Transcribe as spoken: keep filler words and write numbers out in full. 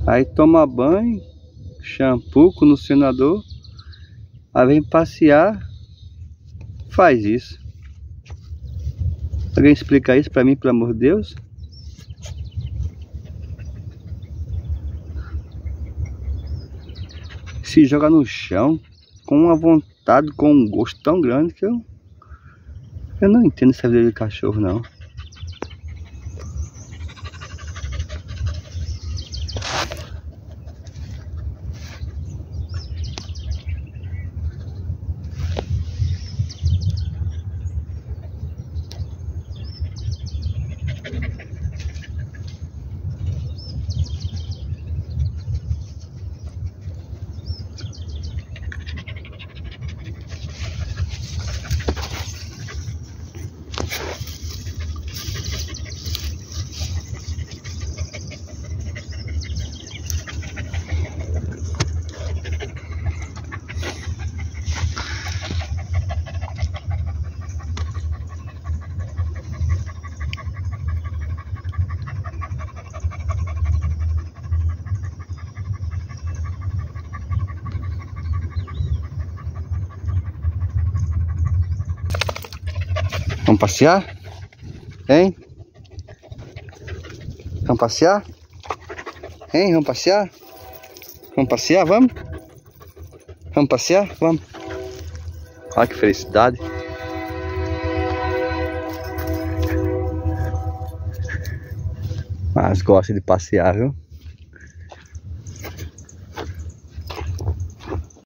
Aí toma banho, shampoo, condicionador. Aí vem passear, faz isso. Alguém explica isso pra mim, pelo amor de Deus? Se joga no chão com uma vontade, com um gosto tão grande que eu eu não entendo essa vida de cachorro, não. Vamos passear? Hein? Vamos passear? Hein? Vamos passear? Vamos passear? Vamos? Vamos passear? Vamos. Olha que felicidade. Mas gosta de passear, viu?